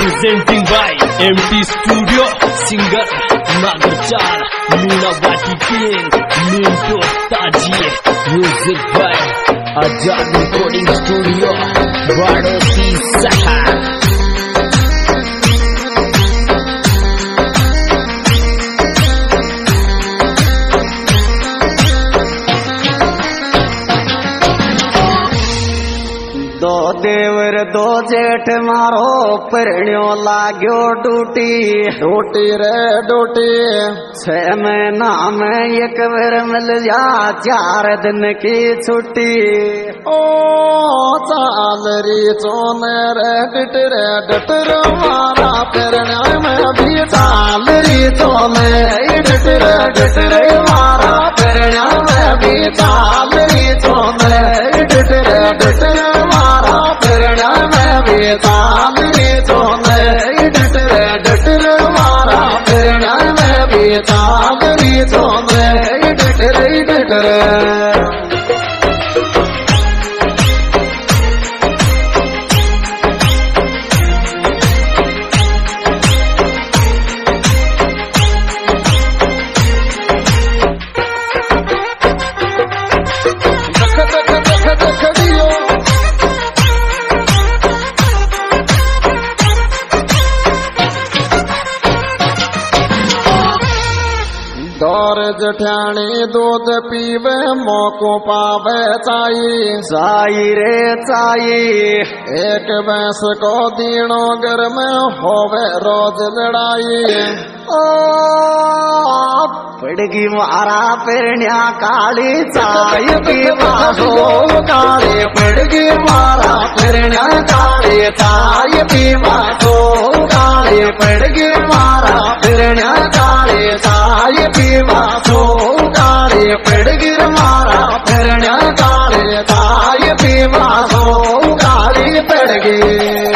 presenting by MT Studio, singer Nagarchar, Meenawati King, Minto Taji, music by Azad Recording Studio, Vadoti Saha. दो देवर दो जेठ मारो परण्यो लाग्यो duty duty रे duty 6 महीना में एक बार मिल जा 4 दिन की छुट्टी ओ चाल री चोने रे डटर मारा परण्या में भी चाल री चोने डटर मारा परण्या में भी चाल री चोने डटर मारा परण्या में भी चाल री चोने डटर मारा परण्या में भी चाल री चोने डटर दौर जठानी दूध पीवे मौको पावे चाई रे चाई एक भैंस को दीनो घर में होवे रोज लड़ाई ओ पड़गी मारा परण्या काली चाय पीवा हो काली पड़गी मारा परण्या काली चाय पीवा हो काली पड़गी मारा परण्या काली चाय पीवा हो काली पड़गी मारा परण्या काली चाय पीवा हो काली पड़गी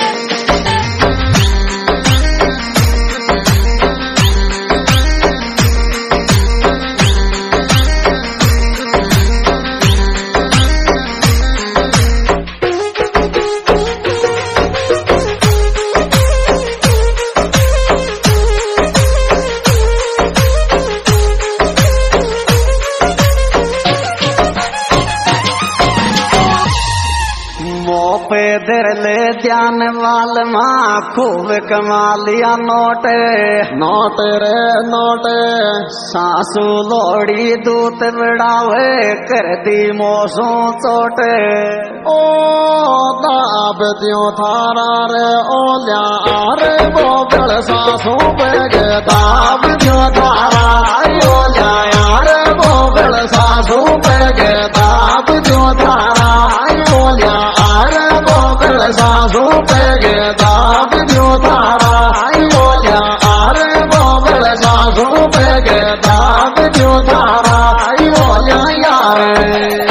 पैदर ले ध्यान वाल माँ खूब कमालिया नोट नोट रे नोट सासू लोड़ी दूत बड़ावे कर दी मोसू चोट ओ दाब दियो थारा रे ओल्या रे बोबड़ सासू बेगे दाब दियो थारा ओल्या रे बोबड़ सासू बेगे दाब दियो थारा ओल्या सासू पेगे दाब दियो थारा बोलिया आरे बोबड़ सासू पेगे दाब दियो थारा बोलिया यार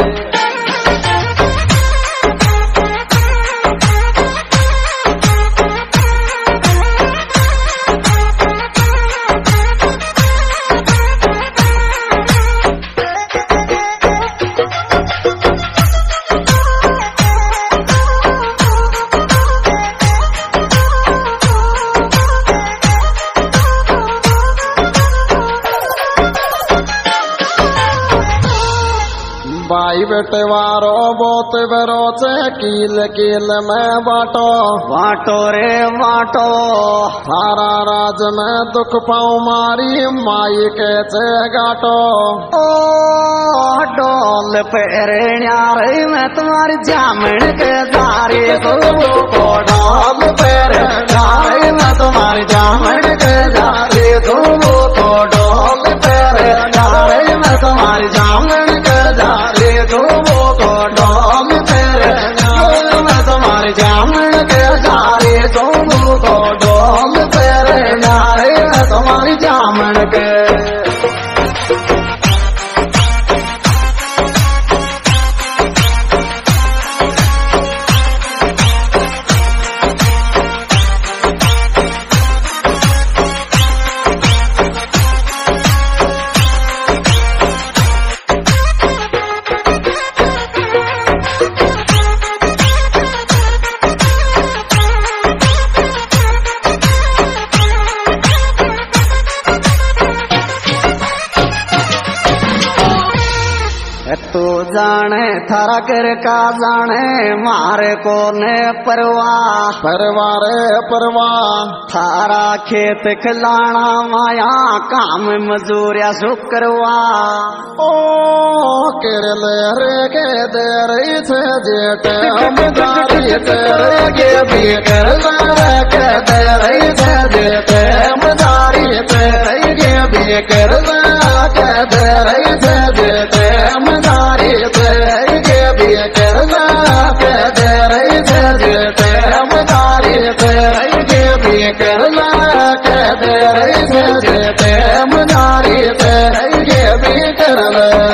भाई बेटे वारो बोत बरोचे कील कील में बाटो बाटो रे बाटो थारा राज में दुख पाऊं मारी माई के चे गाटो ओ डोल पेरण्या रे मैं तुम्हारी जामन के दारी को डोल पेरण्या रे मैं तुम्हारी जामन के दारी को डोल पेरण्या रे मैं तुम्हारी जामन के दारी डोल पेरण्या मैं तुम्हारी जामन के दारी को डोल पेरण्या रे मैं तुम्हारी जामन के जाने थारा कर का जाने मारे को ने परवाह परवार परवाह थारा खेत खिलाना माया काम मजूरिया शुक्रवा ओ केरले रे के दे रही थे जेठ हम जारी तेरे के भी कर के दे रही थे जेठ हम जारी तेरे के भी कर के दे रही थे जेठ हम जारी तेरे के भी कर के दे रही थे जेठ हम जारी तेरे के भी कर के दे रही थे जेठ हम जारी तेरे के भी कर